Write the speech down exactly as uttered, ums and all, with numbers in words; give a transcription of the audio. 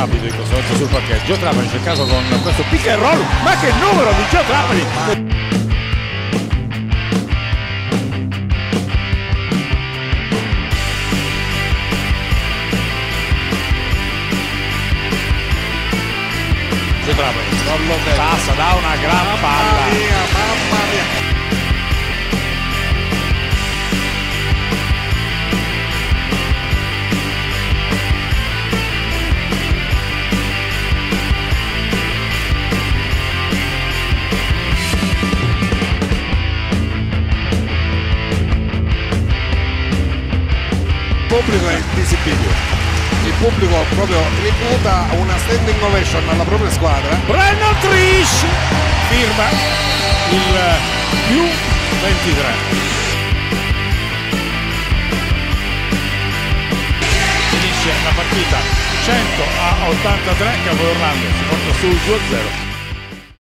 subito in questo momento sul parquet. Gio Trapani cercato con questo pick and roll, ma che numero di Gio Trapani! Passa da una gran mamma palla. Mia, mamma mia. Il pubblico è invisibile. Il pubblico proprio rifiuta una standing ovation alla propria squadra. Brandon Trish firma il più ventitré. Finisce la partita cento a ottantatré, Capo Orlando si porta su due a zero.